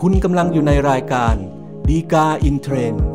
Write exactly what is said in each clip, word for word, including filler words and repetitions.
คุณกำลังอยู่ในรายการดีกาอินเทรนด์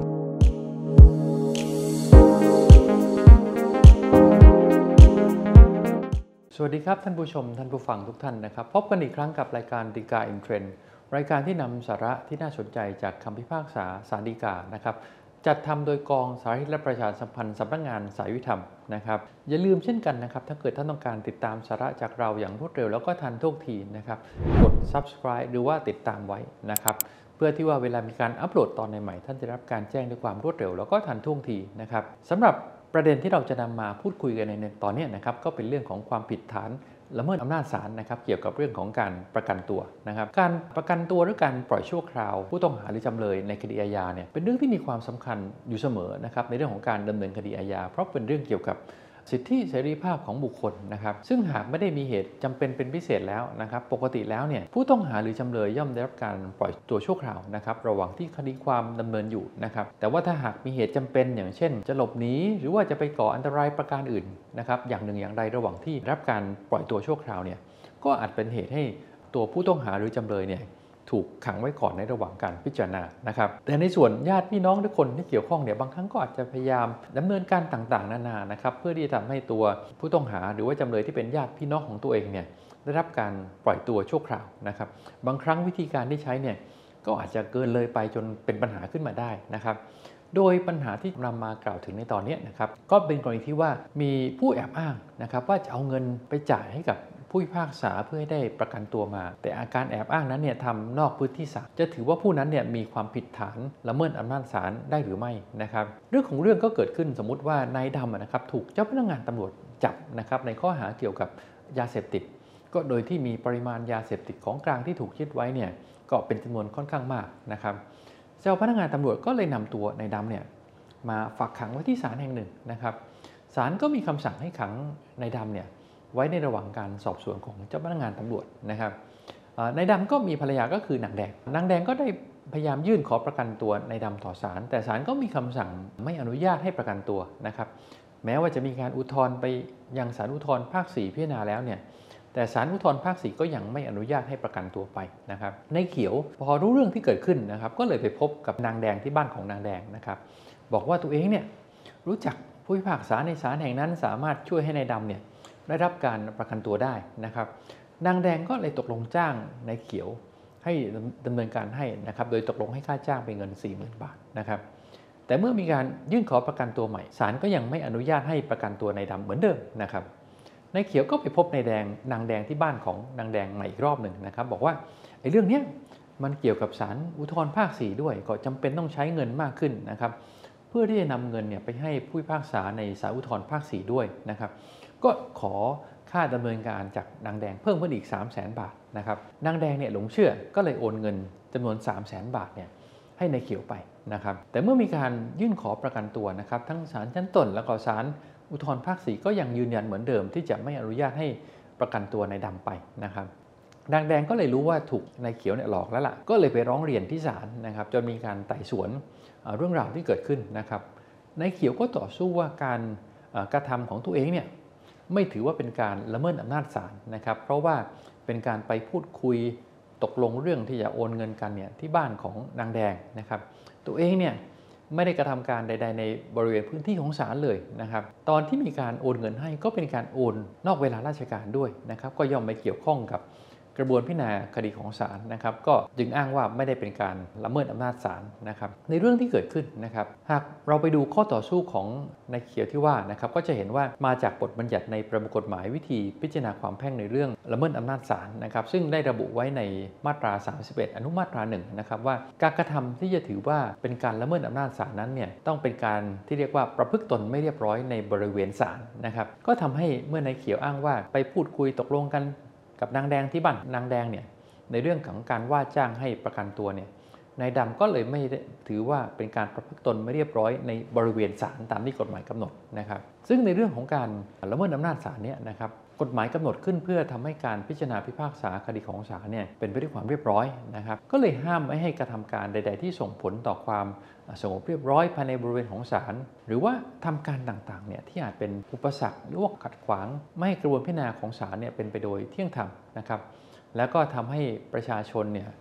สวัสดีครับท่านผู้ชมท่านผู้ฟังทุกท่านนะครับพบกันอีกครั้งกับรายการดีกาอินเทรนด์รายการที่นำสาระที่น่าสนใจจากคำพิพากษาศาลฎีกานะครับจัดทำโดยกองสาธิตและประชาสัมพันธ์สำนักงานสายยุติธรรมนะครับอย่าลืมเช่นกันนะครับถ้าเกิดท่านต้องการติดตามสาระจากเราอย่างรวดเร็วแล้วก็ทันท่วงทีนะครับกด Subscribe หรือว่าติดตามไว้นะครับเพื่อที่ว่าเวลามีการอัปโหลดตอนใหม่ๆท่านจะรับการแจ้งด้วยความรวดเร็วแล้วก็ทันท่วงทีนะครับสำหรับประเด็นที่เราจะนำมาพูดคุยกันในตอนนี้นะครับก็เป็นเรื่องของความผิดฐานละเมิดอำนาจศาลนะครับเกี่ยวกับเรื่องของการประกันตัวนะครับการประกันตัวหรือการปล่อยชั่วคราวผู้ต้องหาหรือจำเลยในคดีอาญาเนี่ยเป็นเรื่องที่มีความสำคัญอยู่เสมอนะครับในเรื่องของการดำเนินคดีอาญาเพราะเป็นเรื่องเกี่ยวกับสิทธิเสรีภาพของบุคคลนะครับซึ่งหากไม่ได้มีเหตุจำเป็นเป็นพิเศษแล้วนะครับปกติแล้วเนี่ยผู้ต้องหาหรือจำเลยย่อมได้รับการปล่อยตัวชั่วคราวนะครับระหว่างที่คดีความดำเนินอยู่นะครับแต่ว่าถ้าหากมีเหตุจำเป็นอย่างเช่นจะหลบหนีหรือว่าจะไปก่ออันตรายประการอื่นนะครับอย่างหนึ่งอย่างใดระหว่างที่รับการปล่อยตัวชั่วคราวเนี่ยก็อาจเป็นเหตุให้ตัวผู้ต้องหาหรือจำเลยเนี่ยถูกขังไว้ก่อนในระหว่างการพิจารณานะครับแต่ในส่วนญาติพี่น้องทุกคนที่เกี่ยวข้องเนี่ยบางครั้งก็อาจจะพยายามดำเนินการต่างๆนานานะครับเพื่อที่จะทำให้ตัวผู้ต้องหาหรือว่าจำเลยที่เป็นญาติพี่น้องของตัวเองเนี่ยได้รับการปล่อยตัวชั่วคราวนะครับบางครั้งวิธีการที่ใช้เนี่ยก็อาจจะเกินเลยไปจนเป็นปัญหาขึ้นมาได้นะครับโดยปัญหาที่นำมากล่าวถึงในตอนนี้นะครับก็เป็นกรณีที่ว่ามีผู้แอบอ้างนะครับว่าจะเอาเงินไปจ่ายให้กับผู้พิพากษาเพื่อให้ได้ประกันตัวมาแต่อาการแอบอ้างนั้นเนี่ยทำนอกพื้นที่ศาลจะถือว่าผู้นั้นเนี่ยมีความผิดฐานละเมิดอำนาจศาลได้หรือไม่นะครับเรื่องของเรื่องก็เกิดขึ้นสมมุติว่านายดำนะครับถูกเจ้าพนักงานตำรวจจับนะครับในข้อหาเกี่ยวกับยาเสพติดก็โดยที่มีปริมาณยาเสพติดของกลางที่ถูกยึดไว้เนี่ยก็เป็นจำนวนค่อนข้างมากนะครับเจ้าพนักงานตำรวจก็เลยนำตัวนายดำเนี่ยมาฝากขังไว้ที่ศาลแห่งหนึ่งนะครับศาลก็มีคำสั่งให้ขังนายดำเนี่ยไว้ในระหว่างการสอบสวนของเจ้าพนักงานตำรวจนะครับนายดำก็มีภรรยาก็คือนางแดงนางแดงก็ได้พยายามยื่นขอประกันตัวนายดำต่อศาลแต่ศาลก็มีคำสั่งไม่อนุญาตให้ประกันตัวนะครับแม้ว่าจะมีการอุทธรณ์ไปยังศาลอุทธรณ์ภาคสี่พิจารณาแล้วเนี่ยแต่ศาลอุทธรณ์ภาคสี่ก็ยังไม่อนุญาตให้ประกันตัวไปนะครับนายเขียวพอรู้เรื่องที่เกิดขึ้นนะครับก็เลยไปพบกับนางแดงที่บ้านของนางแดงนะครับบอกว่าตัวเองเนี่ยรู้จักผู้พิพากษาในศาลแห่งนั้นสามารถช่วยให้นายดำเนี่ยได้รับการประกันตัวได้นะครับนางแดงก็เลยตกลงจ้างนายเขียวให้ดำเนินการให้นะครับโดยตกลงให้ค่าจ้างเป็นเงิน สี่หมื่น บาทนะครับแต่เมื่อมีการยื่นขอประกันตัวใหม่ศาลก็ยังไม่อนุญาตให้ประกันตัวนายดำเหมือนเดิมนะครับนายเขียวก็ไปพบนายแดงนางแดงที่บ้านของนางแดงใหม่อีกรอบหนึ่งนะครับบอกว่าไอ้เรื่องนี้มันเกี่ยวกับศาลอุทธรณ์ภาคสี่ด้วยก็จำเป็นต้องใช้เงินมากขึ้นนะครับเพื่อที่จะนำเงินเนี่ยไปให้ผู้พิพากษาในศาลอุทธรณ์ภาคสี่ด้วยนะครับก็ขอค่าดำเนินการจากนางแดงเพิ่มขึ้นอีก สามแสน บาทนะครับนางแดงเนี่ยหลงเชื่อก็เลยโอนเงินจำนวน สามแสน บาทเนี่ยให้นายเขียวไปนะครับแต่เมื่อมีการยื่นขอประกันตัวนะครับทั้งศาลชั้นต้นแล้วก็ศาลอุทธรณ์ภาคสี่ก็ยังยืนยันเหมือนเดิมที่จะไม่อนุญาตให้ประกันตัวนายดำไปนะครับนางแดงก็เลยรู้ว่าถูกนายเขียวเนี่ยหลอกแล้วล่ะก็เลยไปร้องเรียนที่ศาลนะครับจนมีการไต่สวนเรื่องราวที่เกิดขึ้นนะครับนายเขียวก็ต่อสู้ว่าการกระทำของตัวเองเนี่ยไม่ถือว่าเป็นการละเมิดอำนาจศาลนะครับเพราะว่าเป็นการไปพูดคุยตกลงเรื่องที่จะโอนเงินกันเนี่ยที่บ้านของนางแดงนะครับตัวเองเนี่ยไม่ได้กระทำการใดๆในบริเวณพื้นที่ของศาลเลยนะครับตอนที่มีการโอนเงินให้ก็เป็นการโอนนอกเวลาราชการด้วยนะครับก็ย่อมไม่เกี่ยวข้องกับกระบวนพิจารณาคดีของศาลนะครับก็จึงอ้างว่าไม่ได้เป็นการละเมิดอำนาจศาลนะครับในเรื่องที่เกิดขึ้นนะครับหากเราไปดูข้อต่อสู้ของนายเขียวที่ว่านะครับก็จะเห็นว่ามาจากบทบัญญัติในประมวลกฎหมายวิธีพิจารณาความแพ่งในเรื่องละเมิดอำนาจศาลนะครับซึ่งได้ระบุไว้ในมาตราสามสิบเอ็ดอนุมาตราหนึ่งนะครับว่าการกระทำที่จะถือว่าเป็นการละเมิดอำนาจศาลนั้นเนี่ยต้องเป็นการที่เรียกว่าประพฤติตนไม่เรียบร้อยในบริเวณศาลนะครับก็ทำให้เมื่อนายเขียวอ้างว่าไปพูดคุยตกลงกันกับนางแดงที่บ้านนางแดงเนี่ยในเรื่องของการว่าจ้างให้ประกันตัวเนี่ยนายดำก็เลยไม่ถือว่าเป็นการประพฤติตนไม่เรียบร้อยในบริเวณศาลตามที่กฎหมายกำหนดนะครับซึ่งในเรื่องของการละเมิดอำนาจศาลเนี่ยนะครับกฎหมายกำหนดขึ้นเพื่อทำให้การพิจารณาพิพากษาคดีของศาลเนี่ยเป็นไปด้วยความเรียบร้อยนะครับก็เลยห้ามไม่ให้กระทำการใดๆที่ส่งผลต่อความสงบเรียบร้อยภายในบริเวณของศาลหรือว่าทำการต่างๆเนี่ยที่อาจเป็นอุปสรรคหรือว่าขัดขวางไม่ให้กระบวนพิจารณาของศาลเนี่ยเป็นไปโดยเที่ยงธรรมนะครับแล้วก็ทำให้ประชาชนเนี่ยข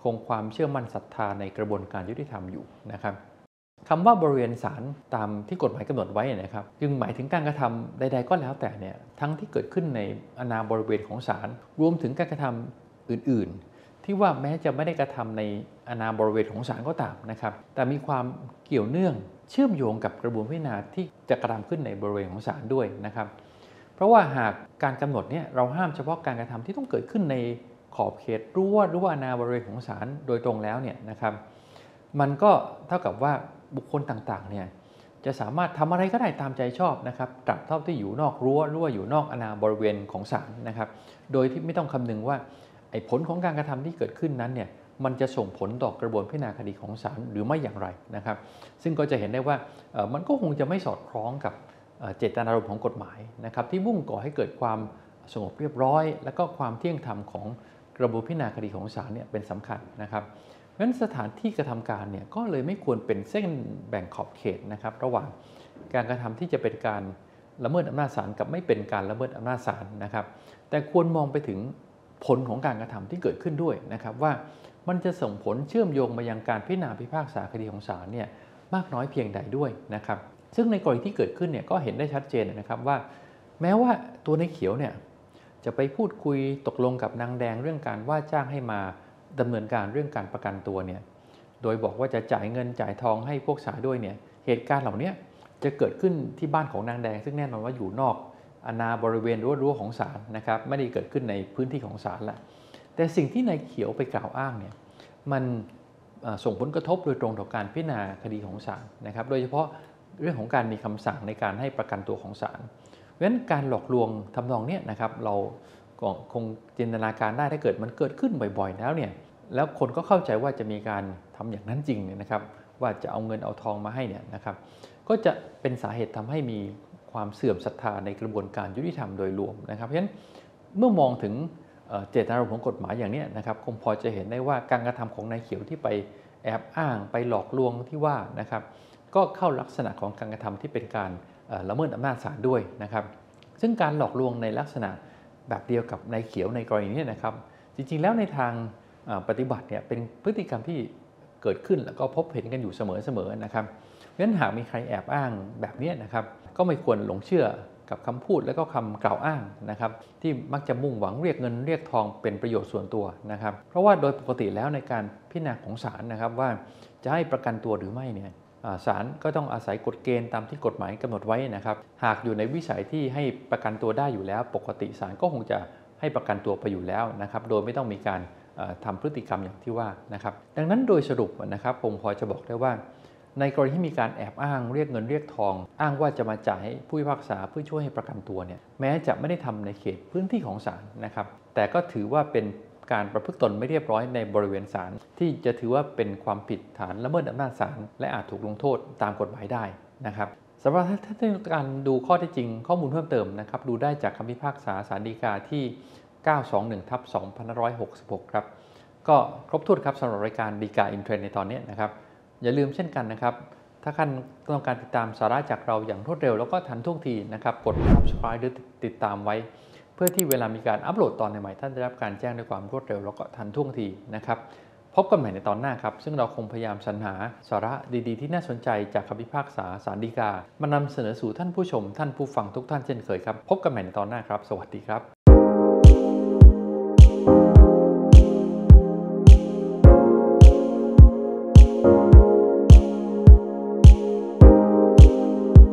คงความเชื่อมั่นศรัทธาในกระบวนการยุติธรรมอยู่นะครับคำว่าบริเวณศาลตามที่กฎหมายกำหนดไว้นะครับจึงหมายถึงการกระทำใดๆก็แล้วแต่เนี่ยทั้งที่เกิดขึ้นในอาณาบริเวณของศาลรวมถึงการกระทำอื่นๆที่ว่าแม้จะไม่ได้กระทำในอาณาบริเวณของศาลก็ตามนะครับแต่มีความเกี่ยวเนื่องเชื่อมโยงกับกระบวนพิจารณาที่จะกระทำขึ้นในบริเวณของศาลด้วยนะครับเพราะว่าหากการกำหนดเนี่ยเราห้ามเฉพาะการกระทำที่ต้องเกิดขึ้นในขอบเขตรั้วหรือว่าอาณาบริเวณของศาลโดยตรงแล้วเนี่ยนะครับมันก็เท่ากับว่าบุคคลต่างๆเนี่ยจะสามารถทำอะไรก็ได้ตามใจชอบนะครับตราบเท่าที่อยู่นอกรั้วหรือว่าอยู่นอกอาณาบริเวณของศาลนะครับโดยที่ไม่ต้องคำนึงว่าไอ้ผลของการกระทำที่เกิดขึ้นนั้นเนี่ยมันจะส่งผลต่อกระบวนพิจารณาคดีของศาลหรือไม่อย่างไรนะครับซึ่งก็จะเห็นได้ว่ามันก็คงจะไม่สอดคล้องกับเจตนารมณ์ของกฎหมายนะครับที่มุ่งก่อให้เกิดความสงบเรียบร้อยและก็ความเที่ยงธรรมของกระบวนพิจารณาคดีของศาลเนี่ยเป็นสำคัญนะครับเพราะฉะนั้นสถานที่กระทำการเนี่ยก็เลยไม่ควรเป็นเส้นแบ่งขอบเขตนะครับระหว่างการกระทำที่จะเป็นการละเมิดอำนาจศาลกับไม่เป็นการละเมิดอำนาจศาลนะครับแต่ควรมองไปถึงผลของการกระทำที่เกิดขึ้นด้วยนะครับว่ามันจะส่งผลเชื่อมโยงมายังการพิจารณาพิพากษาคดีของศาลเนี่ยมากน้อยเพียงใดด้วยนะครับซึ่งในกรณีที่เกิดขึ้นเนี่ยก็เห็นได้ชัดเจนนะครับว่าแม้ว่าตัวในเขียวเนี่ยจะไปพูดคุยตกลงกับนางแดงเรื่องการว่าจ้างให้มาดำเนินการเรื่องการประกันตัวเนี่ยโดยบอกว่าจะจ่ายเงินจ่ายทองให้พวกสาด้วยเนี่ยเหตุการณ์เหล่านี้จะเกิดขึ้นที่บ้านของนางแดงซึ่งแน่นอนว่าอยู่นอกอาณาบริเวณรั้วของศาลนะครับไม่ได้เกิดขึ้นในพื้นที่ของศาลละแต่สิ่งที่นายเขียวไปกล่าวอ้างเนี่ยมันส่งผลกระทบโดยตรงต่อการพิจารณาคดีของศาลนะครับโดยเฉพาะเรื่องของการมีคำสั่งในการให้ประกันตัวของศาลเพราะฉะนั้นการหลอกลวงทำนองนี้นะครับเราคงจินตนาการได้ถ้าเกิดมันเกิดขึ้นบ่อยๆแล้วเนี่ยแล้วคนก็เข้าใจว่าจะมีการทำอย่างนั้นจริงเนี่ยนะครับว่าจะเอาเงินเอาทองมาให้เนี่ยนะครับก็จะเป็นสาเหตุทำให้มีความเสื่อมศรัทธาในกระบวนการยุติธรรมโดยรวมนะครับเพราะฉะนั้นเมื่อมองถึงเจตนารมณ์ของกฎหมายอย่างนี้นะครับคงพอจะเห็นได้ว่าการกระทำของนายเขียวที่ไปแอบอ้างไปหลอกลวงที่ว่านะครับก็เข้าลักษณะของการกระทำที่เป็นการละเมิดอำนาจศาลด้วยนะครับซึ่งการหลอกลวงในลักษณะแบบเดียวกับนายเขียวในกรณีนี้นะครับจริงๆแล้วในทางปฏิบัติเนี่ยเป็นพฤติกรรมที่เกิดขึ้นแล้วก็พบเห็นกันอยู่เสมอๆนะครับเพราะฉะนั้นหากมีใครแอบอ้างแบบนี้นะครับก็ไม่ควรหลงเชื่อกับคำพูดและก็คำกล่าวอ้างนะครับที่มักจะมุ่งหวังเรียกเงินเรียกทองเป็นประโยชน์ส่วนตัวนะครับเพราะว่าโดยปกติแล้วในการพิจารณาของศาลนะครับว่าจะให้ประกันตัวหรือไม่เนี่ยศาลก็ต้องอาศัยกฎเกณฑ์ตามที่กฎหมายกำหนดไว้นะครับหากอยู่ในวิสัยที่ให้ประกันตัวได้อยู่แล้วปกติศาลก็คงจะให้ประกันตัวไปอยู่แล้วนะครับโดยไม่ต้องมีการทำพฤติกรรมอย่างที่ว่านะครับดังนั้นโดยสรุปนะครับผมพอจะบอกได้ว่าในกรณีที่มีการแอบอ้างเรียกเงินเรียกทองอ้างว่าจะมาจ่ายให้ผู้พิพากษาเพื่อช่วยให้ประกันตัวเนี่ยแม้จะไม่ได้ทำในเขตพื้นที่ของศาลนะครับแต่ก็ถือว่าเป็นการประพฤติตนไม่เรียบร้อยในบริเวณศาลที่จะถือว่าเป็นความผิดฐานละเมิดอำนาจศาลและอาจถูกลงโทษตามกฎหมายได้นะครับสำหรับถ้าต้องการดูข้อเท็จจริงข้อมูลเพิ่มเติมนะครับดูได้จากคำพิพากษาศาลฎีกาที่ เก้าสองหนึ่ง ทับ สองพันห้าร้อยหกสิบหก ครับก็ครบถ้วนครับสำหรับรายการฎีกาอินเทรนด์ในตอนนี้นะครับอย่าลืมเช่นกันนะครับถ้าท่านต้องการติดตามสาระจากเราอย่างรวดเร็วแล้วก็ทันท่วงทีนะครับกด Subscribe หรือติดตามไว้เพื่อที่เวลามีการอัปโหลดตอนใหม่ๆท่านจะได้รับการแจ้งด้วยความรวดเร็วแล้วก็ทันท่วงทีนะครับพบกันใหม่ในตอนหน้าครับซึ่งเราคงพยายามสรรหาสาระดีๆที่น่าสนใจจากคำพิพากษาศาลฎีกามานำเสนอสู่ท่านผู้ชมท่านผู้ฟังทุกท่านเช่นเคยครับพบกันใหม่ในตอนหน้าครับสวัสดีครับ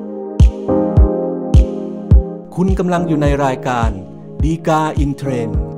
คุณกำลังอยู่ในรายการฎีกาอินเทรนด์